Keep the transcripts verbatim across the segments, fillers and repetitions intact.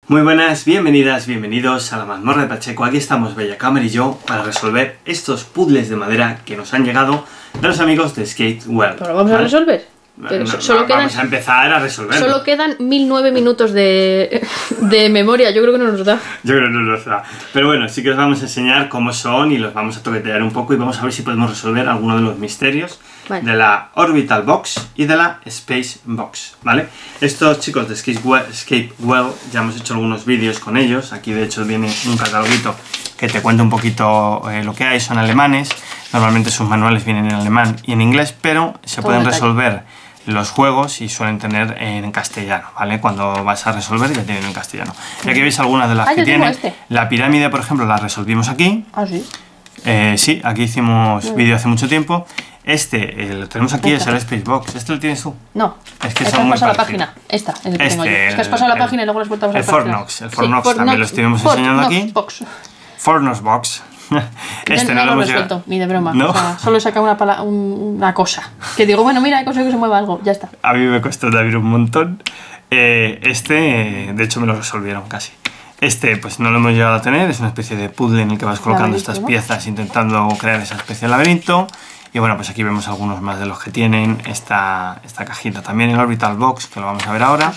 Muy buenas, bienvenidas, bienvenidos a la mazmorra de Pacheco. Aquí estamos Bellacamer y yo para resolver estos puzzles de madera que nos han llegado de los amigos de Skatewell. ¿Pero lo vamos ¿vale? a resolver? Pero no, solo no, quedan, vamos a empezar a resolverlo. Solo quedan mil nueve minutos de, de memoria, yo creo que no nos da. Yo creo que no nos da. Pero bueno, sí que os vamos a enseñar cómo son y los vamos a toquetear un poco y vamos a ver si podemos resolver alguno de los misterios vale. de la Orbital Box y de la Space Box, ¿vale? Estos chicos de Skatewell, ya hemos hecho algunos vídeos con ellos. Aquí de hecho viene un cataloguito que te cuenta un poquito eh, lo que hay, son alemanes. Normalmente sus manuales vienen en alemán y en inglés, pero se Todo pueden resolver los juegos y suelen tener en castellano, ¿vale? Cuando vas a resolver ya tienen en castellano. Y aquí veis algunas de las ah, que tienen. Este. La pirámide, por ejemplo, la resolvimos aquí. Ah, sí. Eh, sí, aquí hicimos vídeo hace mucho tiempo. Este, eh, lo tenemos aquí, Esta. es el Space Box. ¿Este lo tienes tú? No. Es que es son que muy has pasado parecidos. la página. Esta es el que este, tengo yo. Es que has pasado el, la página y luego las vueltas a pasar el Fornox, el Fornox sí, también lo estuvimos For enseñando Fornox aquí. Box. Fornox Box. Este no, no, no lo lo hemos he resuelto, ni de broma. ¿No? O sea, solo he sacado una, pala un, una cosa. Que digo, bueno, mira, hay cosas que se mueva algo, ya está. A mí me costó también un montón. Eh, este, de hecho, me lo resolvieron casi. Este, pues no lo hemos llegado a tener. Es una especie de puzzle en el que vas colocando estas ¿no? piezas intentando crear esa especie de laberinto. Y bueno, pues aquí vemos algunos más de los que tienen esta, esta cajita. También el Orbital Box, que lo vamos a ver ahora.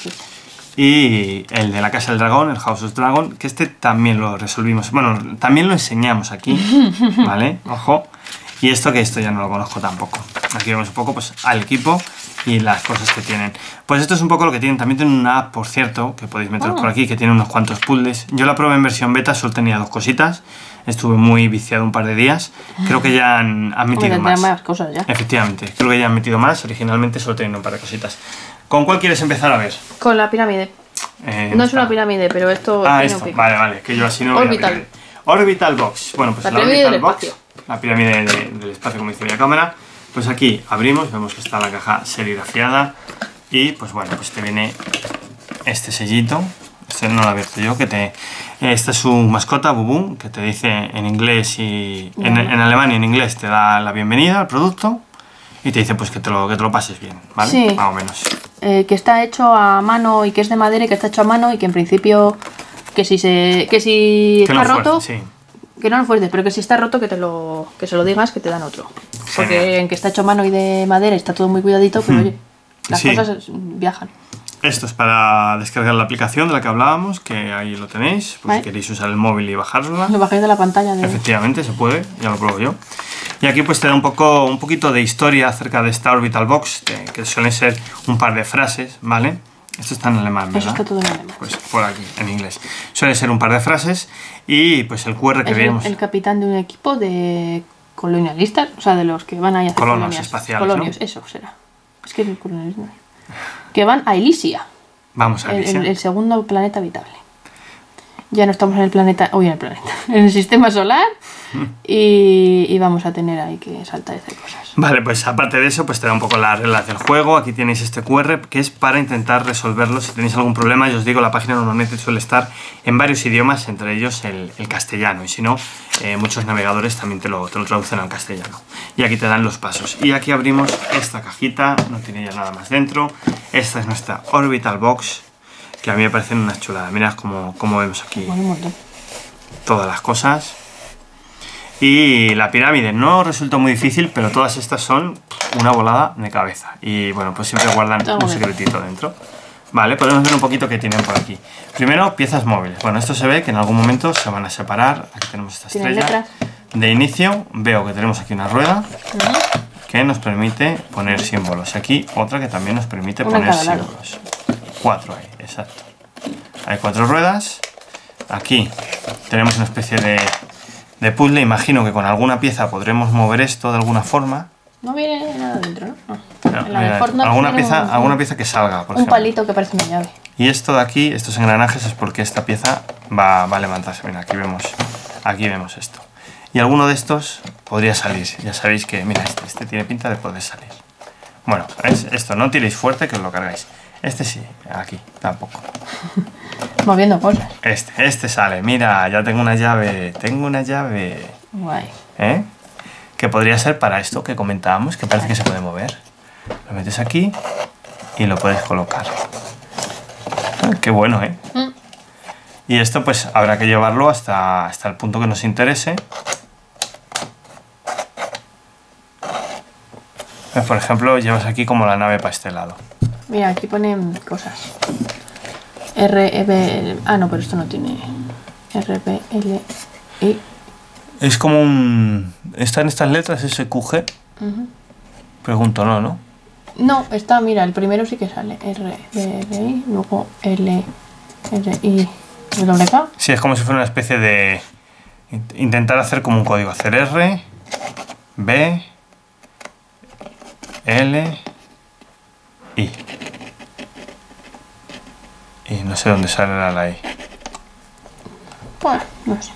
Y el de la Casa del Dragón, el House of Dragon, que este también lo resolvimos. Bueno, también lo enseñamos aquí, ¿vale? Ojo. Y esto que esto ya no lo conozco tampoco. Aquí vemos un poco pues al equipo y las cosas que tienen. Pues esto es un poco lo que tienen. También tienen una app, por cierto, que podéis meteros oh. por aquí, que tiene unos cuantos puzzles. Yo la probé en versión beta, solo tenía dos cositas. Estuve muy viciado un par de días. Creo que ya han, han metido más. más cosas ya. Efectivamente, creo que ya han metido más. Originalmente solo tenían un par de cositas. ¿Con cuál quieres empezar a ver? Con la pirámide. Eh, no es una pirámide, pero esto... Ah, esto, vale, vale, que yo así no Orbital. Orbital Box. Bueno, pues la, la pirámide Orbital del Box, espacio. La pirámide de, del espacio, como dice la cámara. Pues aquí abrimos, vemos que está la caja serigrafiada. Y pues bueno, pues te viene este sellito. Este no lo he abierto yo, que te... Esta es su mascota, Bubum, que te dice en inglés y... En, en alemán y en inglés te da la bienvenida al producto. Y te dice pues que te lo, que te lo pases bien, ¿vale? Sí. Más o menos. Eh, que está hecho a mano y que es de madera y que está hecho a mano y que en principio... Que si se... Que si que está no roto... Fuerte, sí. Que no lo fuertes, pero que si está roto que te lo... Que se lo digas, que te dan otro. Porque Genial. en que está hecho a mano y de madera está todo muy cuidadito, pero oye, las sí. cosas viajan. Esto es para descargar la aplicación de la que hablábamos, que ahí lo tenéis, pues ¿Vale? si queréis usar el móvil y bajarla. Lo bajáis de la pantalla. De... Efectivamente, se puede, ya lo pruebo yo. Y aquí pues te da un poco, un poquito de historia acerca de esta Orbital Box, que, que suelen ser un par de frases, ¿vale? Esto está en alemán, ¿verdad? Eso está todo en alemán. Pues por aquí, en inglés. Suele ser un par de frases y pues el Q R que es vemos. El, el capitán de un equipo de colonialistas, o sea, de los que van ahí a hacer colonos colonias. espaciales, colonios, ¿no? Eso será. Es que el colonialismo. Que van a Elysia. Vamos a Elysia. El, el, el segundo planeta habitable. Ya no estamos en el planeta, uy, en el planeta, en el sistema solar y, y vamos a tener ahí que saltar y hacer cosas. Vale, pues aparte de eso, pues te da un poco las reglas del juego. Aquí tenéis este Q R que es para intentar resolverlo. Si tenéis algún problema, yo os digo, la página normalmente suele estar en varios idiomas, entre ellos el, el castellano. Y si no, eh, muchos navegadores también te lo, te lo traducen al castellano. Y aquí te dan los pasos. Y aquí abrimos esta cajita, no tiene ya nada más dentro. Esta es nuestra Orbital Box, que a mí me parecen una chulada. Mirad cómo, cómo vemos aquí todas las cosas. Y la pirámide no resulta muy difícil, pero todas estas son una volada de cabeza. Y bueno, pues siempre guardan un secretito dentro. Vale, podemos ver un poquito qué tienen por aquí. Primero, piezas móviles. Bueno, esto se ve que en algún momento se van a separar. Aquí tenemos esta estrella. De inicio veo que tenemos aquí una rueda que nos permite poner símbolos. Y aquí otra que también nos permite poner símbolos. Cuatro hay, exacto. Hay cuatro ruedas. Aquí tenemos una especie de, de puzzle. Imagino que con alguna pieza podremos mover esto de alguna forma. No viene nada dentro, ¿no? no. no mira, alguna, pieza, un, alguna pieza que salga, por Un ejemplo. palito que parece una llave. Y esto de aquí, estos engranajes, es porque esta pieza va, va a levantarse. Mira, aquí vemos, aquí vemos esto. Y alguno de estos podría salir. Ya sabéis que, mira, este, este tiene pinta de poder salir. Bueno, ¿ves? Esto no tiréis fuerte que os lo cargáis. Este sí, aquí, tampoco. Moviendo cosas. Este, este sale. Mira, ya tengo una llave. Tengo una llave. Guay. ¿Eh? Que podría ser para esto que comentábamos, que parece que se puede mover. Lo metes aquí y lo puedes colocar. Ah, qué bueno, ¿eh? Mm. Y esto pues habrá que llevarlo hasta, hasta el punto que nos interese. Por ejemplo, llevas aquí como la nave para este lado. Mira, aquí ponen cosas. R, E, B, ah no, pero esto no tiene R, B, L, I. Es como un... ¿Están estas letras S Q G? Uh-huh. Pregunto, no, ¿no? No, está, mira, el primero sí que sale. R, B, L, I, luego L, R, I, W, K. Sí, es como si fuera una especie de... Intentar hacer como un código. Hacer R, B, L, I. Y no sé dónde sale la I. Bueno, no sé.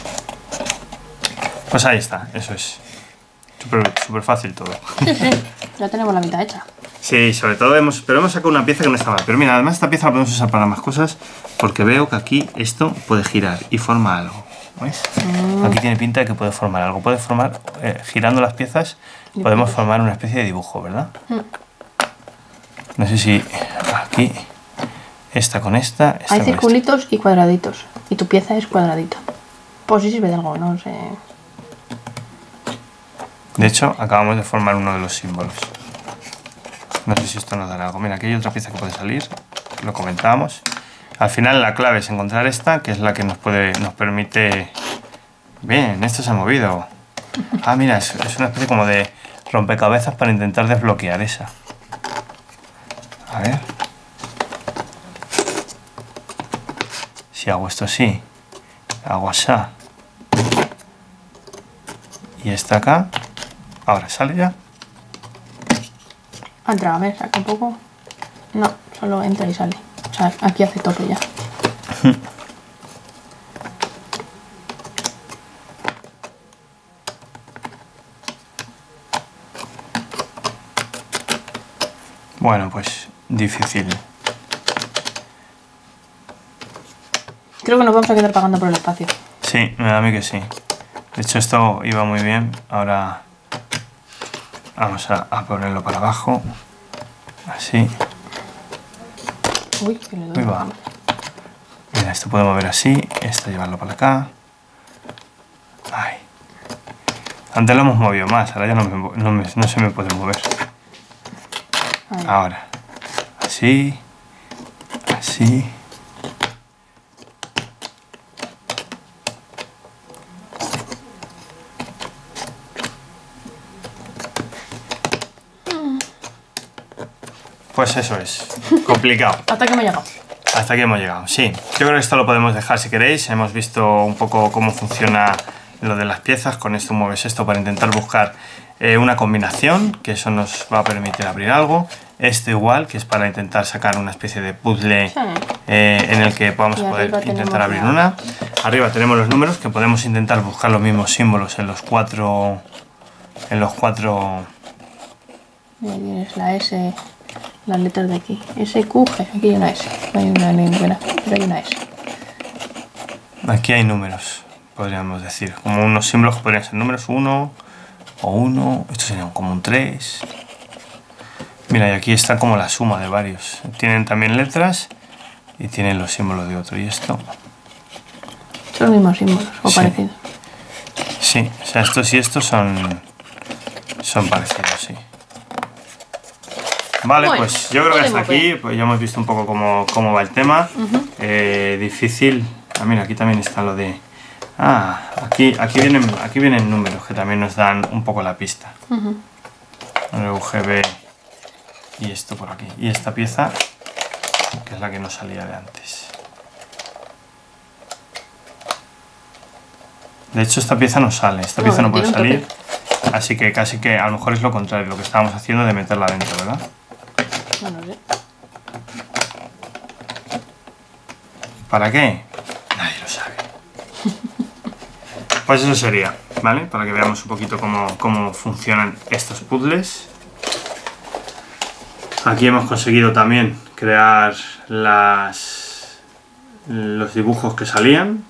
Pues ahí está, eso es. Súper súper fácil todo. Sí, sí, ya tenemos la mitad hecha. Sí, sobre todo hemos... Pero hemos sacado una pieza que no está mal. Pero mira, además esta pieza la podemos usar para más cosas porque veo que aquí esto puede girar y forma algo. ¿Ves? Mm. Aquí tiene pinta de que puede formar algo. Puede formar, eh, girando las piezas, podemos formar una especie de dibujo, ¿verdad? Mm. No sé si aquí, esta con esta... esta Hay con circulitos esta. Y cuadraditos. Y tu pieza es cuadradito. Pues sí sirve de algo, no sé. De hecho, acabamos de formar uno de los símbolos. No sé si esto nos dará algo. Mira, aquí hay otra pieza que puede salir. Lo comentábamos. Al final la clave es encontrar esta, que es la que nos puede, nos permite... Bien, esto se ha movido. Ah, mira, es, es una especie como de rompecabezas para intentar desbloquear esa. A ver. Si hago esto así, hago así. Y esta acá. Ahora sale ya. Entra, a ver, saca un poco. No, solo entra y sale. O sea, aquí hace todo ya. Bueno, pues difícil. Creo que nos vamos a quedar pagando por el espacio. Sí, me da a mí que sí. De hecho esto iba muy bien. Ahora vamos a, a ponerlo para abajo. Así. Uy, que le doy. Uy, va. Mira, esto podemos ver así. Esto llevarlo para acá. Ay. Antes lo hemos movido más. Ahora ya no, me, no, me, no se me puede mover. Ahí. Ahora. Así. Así. Pues eso es. Complicado. Hasta que me he llegado. Hasta aquí hemos llegado, sí. Yo creo que esto lo podemos dejar si queréis. Hemos visto un poco cómo funciona lo de las piezas. Con esto mueves esto para intentar buscar eh, una combinación, que eso nos va a permitir abrir algo. Este igual, que es para intentar sacar una especie de puzzle Sí. eh, en el que podamos Y poder arriba intentar abrir tenemos una. Arriba tenemos los números, que podemos intentar buscar los mismos símbolos en los cuatro... En los cuatro... Mira, tienes la S, las letras de aquí. S, Q, G. Aquí hay una S. No hay una ninguna, pero hay una S. Aquí hay números, podríamos decir. Como unos símbolos que podrían ser números uno o uno. Esto sería como un tres. Mira, y aquí está como la suma de varios. Tienen también letras y tienen los símbolos de otro. Y esto... Son los mismos símbolos, o Sí. parecidos. Sí, o sea, estos y estos son, son parecidos, sí. Vale, Bueno, pues yo creo que hasta podemos aquí ver. pues ya hemos visto un poco cómo, cómo va el tema. Ujú. Eh, difícil. Ah, mira, aquí también está lo de... Ah, aquí, aquí, vienen, aquí vienen números que también nos dan un poco la pista. Ujú. U G B y esto por aquí. Y esta pieza, que es la que no salía de antes. De hecho, esta pieza no sale, esta No, pieza no puede tiene un salir. Así que casi que a lo mejor es lo contrario, lo que estábamos haciendo de meterla dentro, ¿verdad? No, no sé. ¿Para qué? Nadie lo sabe. Pues eso sería, ¿vale? Para que veamos un poquito cómo, cómo funcionan estos puzzles. Aquí hemos conseguido también crear las, los dibujos que salían.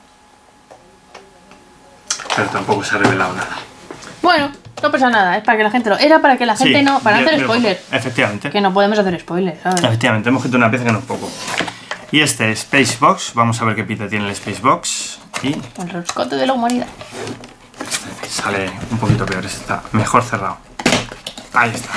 Pero tampoco se ha revelado nada. Bueno, no pasa nada, es para que la gente lo... Era para que la gente Sí, no... Para no bien, hacer bien, spoilers. Efectivamente. Que no podemos hacer spoilers, ¿sabes? Efectivamente, hemos escrito una pieza que no es poco. Y este Spacebox, vamos a ver qué pinta tiene el Spacebox. Y El roscote de la humanidad. sale un poquito peor, este está mejor cerrado. Ahí está.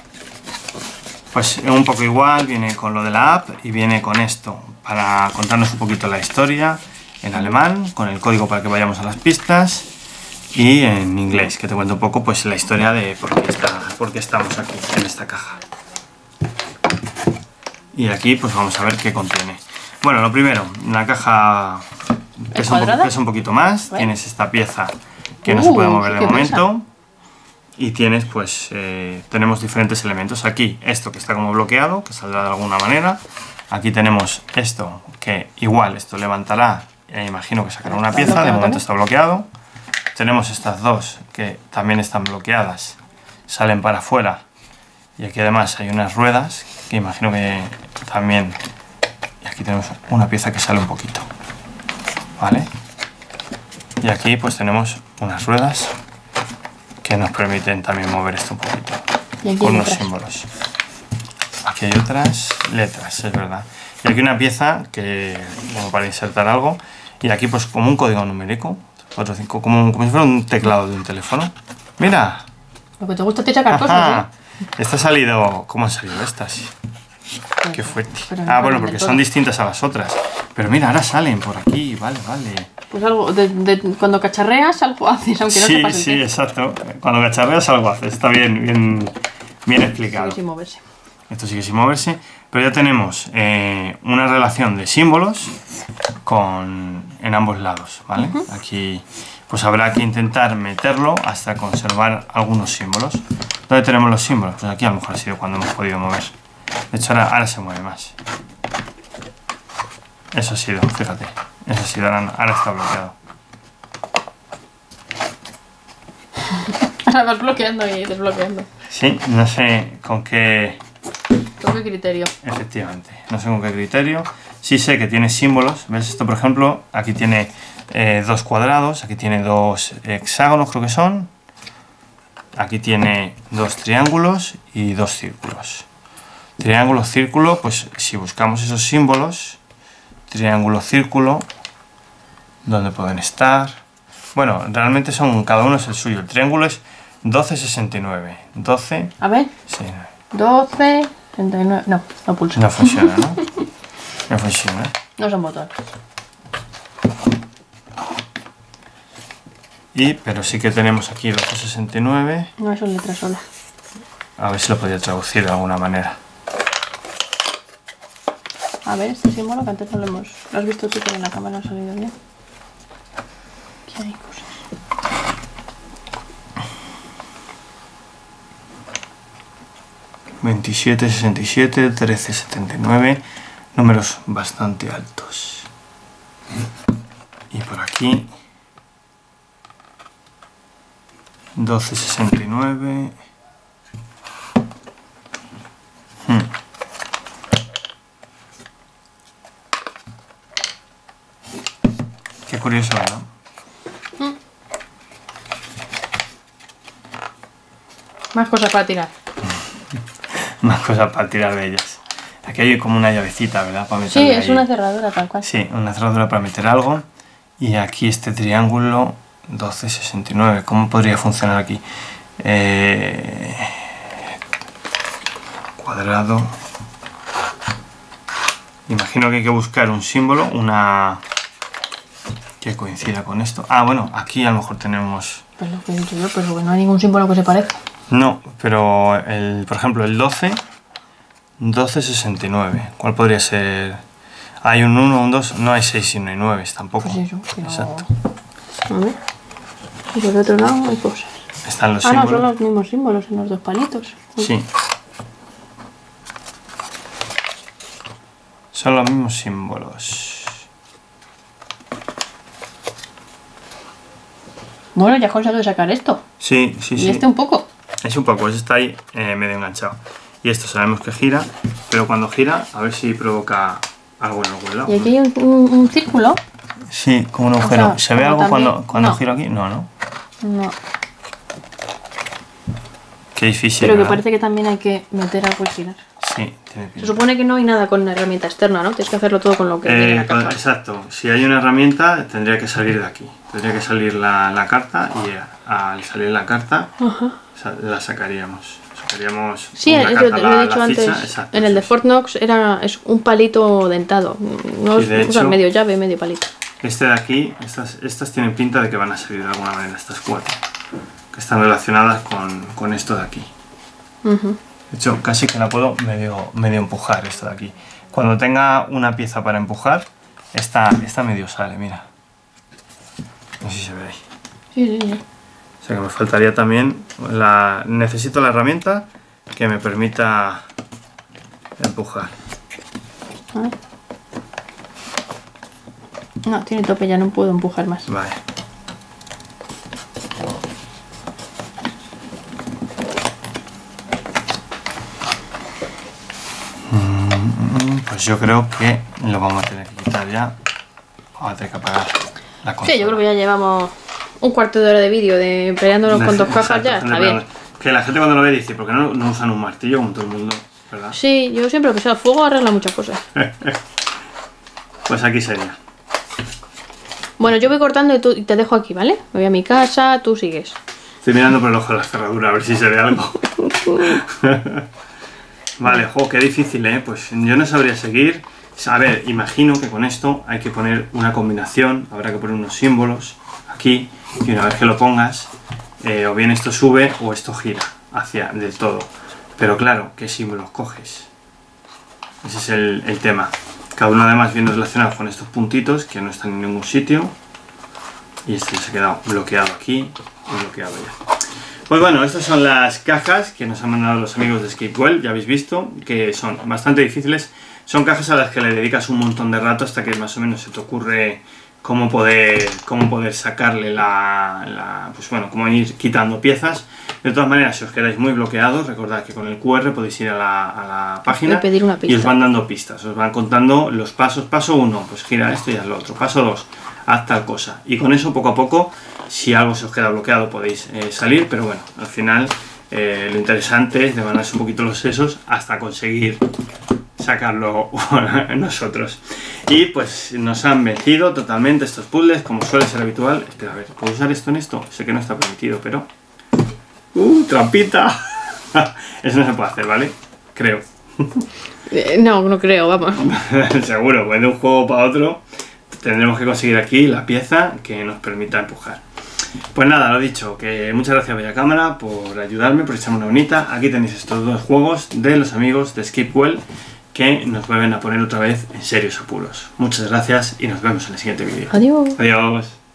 Pues un poco igual, viene con lo de la app y viene con esto para contarnos un poquito la historia en alemán, con el código para que vayamos a las pistas, y en inglés, que te cuento un poco pues la historia de por qué, está, por qué estamos aquí en esta caja. Y aquí pues vamos a ver qué contiene. Bueno, lo primero, la caja pesa un, poco, pesa un poquito más, ¿ves? Tienes esta pieza que no uh, se puede mover de momento. Pesa. Y tienes, pues, eh, tenemos diferentes elementos. Aquí, esto que está como bloqueado, que saldrá de alguna manera. Aquí tenemos esto, que igual esto levantará, e imagino que sacará una pieza, de momento está bloqueado. Tenemos estas dos, que también están bloqueadas, salen para afuera. Y aquí además hay unas ruedas, que imagino que también... Y aquí tenemos una pieza que sale un poquito, ¿vale? Y aquí pues tenemos unas ruedas que nos permiten también mover esto un poquito con unos símbolos. Aquí hay otras letras, es verdad. Y aquí una pieza que, bueno, para insertar algo. Y aquí pues como un código numérico, cuatro, cinco, como, como si fuera un teclado de un teléfono. ¡Mira! Lo que te gusta es sacar cosas, ¿eh? Esta ha salido... ¿Cómo han salido estas? Qué fuerte. Ah, bueno, porque son distintas a las otras. Pero mira, ahora salen por aquí, vale, vale. Pues algo, de, de, cuando cacharreas algo haces, aunque no sí, sepas Sí, sí, qué. exacto. Cuando cacharreas algo haces, está bien, bien, bien explicado. Sigue sin moverse. Esto sigue sin moverse, pero ya tenemos eh, una relación de símbolos con, en ambos lados, ¿vale? Uh-huh. Aquí pues habrá que intentar meterlo hasta conservar algunos símbolos. ¿Dónde tenemos los símbolos? Pues aquí a lo mejor ha sido cuando hemos podido mover. De hecho ahora, ahora se mueve más. Eso ha sido, fíjate. Eso ha sido, ahora, ahora está bloqueado. Ahora vas bloqueando y desbloqueando. Sí, no sé con qué... ¿Con qué criterio? Efectivamente, no sé con qué criterio. Sí sé que tiene símbolos. ¿Ves esto, por ejemplo? Aquí tiene eh, dos cuadrados, aquí tiene dos hexágonos, creo que son. Aquí tiene dos triángulos y dos círculos. Triángulo, círculo, pues si buscamos esos símbolos, triángulo, círculo, ¿dónde pueden estar? Bueno, realmente son, cada uno es el suyo. El triángulo es doce sesenta y nueve. doce. A ver. Sí. doce sesenta y nueve. No, no pulsa. No funciona, ¿no? No funciona. No son botones. Y, pero sí que tenemos aquí doce sesenta y nueve. No, son letras solas. A ver si lo podía traducir de alguna manera. A ver, este símbolo que antes no lo hemos... Lo has visto tú, pero en la cámara no ha salido bien. Aquí hay cosas. veintisiete sesenta y siete, trece setenta y nueve, números bastante altos. Y por aquí doce sesenta y nueve. Hmm. Qué curioso, ¿verdad? Hmm. Más cosas para tirar. Más cosas para tirar de ellas. Aquí hay como una llavecita, ¿verdad? Para sí, es ahí. Una cerradura tal cual. Sí, una cerradura para meter algo. Y aquí este triángulo doce sesenta y nueve. ¿Cómo podría funcionar aquí? Eh... Cuadrado. Imagino que hay que buscar un símbolo, una que coincida con esto. Ah, bueno, aquí a lo mejor tenemos... Pues lo que he dicho yo, pero que no hay ningún símbolo que se parezca. No, pero el, por ejemplo el doce, doce sesenta y nueve, ¿cuál podría ser? Hay un uno, un dos, no hay seis y no hay nueve tampoco. Pues eso, pero... Exacto. A ver. Y por otro lado hay cosas. Están los ah, símbolos. no, son los mismos símbolos en los dos palitos. Sí. Son los mismos símbolos. Bueno, ya has conseguido sacar esto. Sí, sí, y sí. Y este un poco. Es un poco, ese está ahí eh, medio enganchado. Y esto sabemos que gira, pero cuando gira, a ver si provoca algo en algún lado. Y aquí hay un, un, un círculo. Sí, como un agujero. O sea, ¿se ve algo también... cuando, cuando no. giro aquí? No, no. No. Qué difícil. Pero que ¿verdad? parece que también hay que meter algo y girar. Sí, tiene pinta. Se supone que no hay nada con una herramienta externa, ¿no? Tienes que hacerlo todo con lo que viene Eh, la caja. exacto, si hay una herramienta tendría que salir de aquí. Tendría que salir la, la carta y eh, al salir la carta Ajá. sa- la sacaríamos. Sacaríamos Sí, una es carta, lo, lo la- he dicho la antes. ficha, exacto, En el de sí, sí. Fort Knox era, es un palito dentado. No Y es, de o sea, hecho- medio llave, medio palito. Este de aquí, estas, estas tienen pinta de que van a salir de alguna manera, estas cuatro. Que están relacionadas con, con esto de aquí. Ujú. De hecho, casi que la puedo medio, medio empujar esto de aquí. Cuando tenga una pieza para empujar, esta, esta medio sale, mira. No sé si se ve ahí. Sí, sí, sí. O sea que me faltaría también la... Necesito la herramienta que me permita empujar. A ver. No, tiene tope, ya no puedo empujar más. Vale. Mm, Pues yo creo que lo vamos a tener que quitar ya. Vamos a tener que apagar la consola. Sí, yo creo que ya llevamos un cuarto de hora de vídeo de peleándonos con dos cajas ya, Exacto, está bien. que la gente cuando lo ve dice, ¿por qué no, no usan un martillo como todo el mundo? ¿Verdad? Sí, yo siempre que sea el fuego arregla muchas cosas. Pues aquí sería. Bueno, yo voy cortando y, tú, y te dejo aquí, ¿vale? Me voy a mi casa, tú sigues. Estoy mirando por el ojo de la cerradura a ver si se ve algo. Vale, jo, qué difícil, ¿eh? Pues yo no sabría seguir. A ver, imagino que con esto hay que poner una combinación, habrá que poner unos símbolos aquí, y una vez que lo pongas, eh, o bien esto sube o esto gira hacia del todo. Pero claro, ¿qué símbolos coges? Ese es el, el tema. Cada uno además viene relacionado con estos puntitos que no están en ningún sitio. Y este se ha quedado bloqueado aquí y bloqueado ya. Pues bueno, estas son las cajas que nos han mandado los amigos de Escapewell, ya habéis visto, que son bastante difíciles. Son cajas a las que le dedicas un montón de rato hasta que más o menos se te ocurre cómo poder, cómo poder sacarle la, la... Pues bueno, cómo ir quitando piezas. De todas maneras, si os quedáis muy bloqueados, recordad que con el cu erre podéis ir a la, a la página Y pedir una y pista. os van dando pistas, os van contando los pasos. Paso uno, pues gira esto y haz lo otro. Paso dos, haz tal cosa. Y con eso, poco a poco, si algo se os queda bloqueado, podéis eh, salir. Pero bueno, al final eh, lo interesante es devanarse un poquito los sesos hasta conseguir sacarlo nosotros. Y pues nos han vencido totalmente estos puzzles, como suele ser habitual. Espera, a ver, ¿puedo usar esto en esto? Sé que no está permitido, pero... ¡Uh, trampita! Eso no se puede hacer, ¿vale? Creo. Eh, no, no creo, vamos. Seguro, pues de un juego para otro tendremos que conseguir aquí la pieza que nos permita empujar. Pues nada, lo dicho, que muchas gracias Bella Cámara por ayudarme, por echarme una bonita. Aquí tenéis estos dos juegos de los amigos de Escapewell que nos vuelven a poner otra vez en serios apuros. Muchas gracias y nos vemos en el siguiente vídeo. Adiós. Adiós.